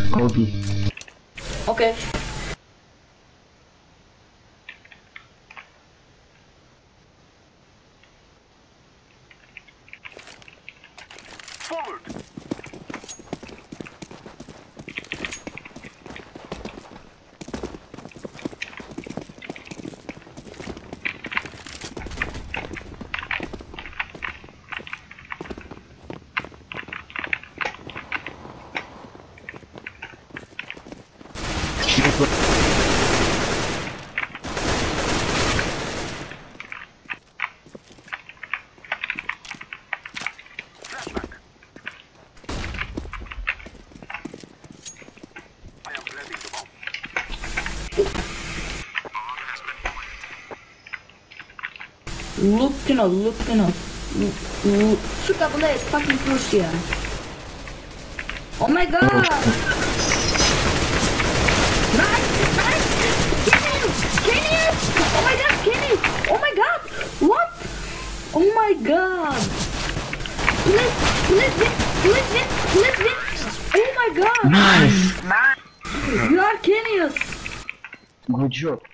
Go B. Okay. Forward. Flashback. I am planting the bomb. Looking up. Сука, блядь, fucking push here. Oh my god! Nice! Kenny! Oh my god, Kenny! Oh my god! What? Oh my god! Let's win! Oh my god! Nice! You are genius! Good job.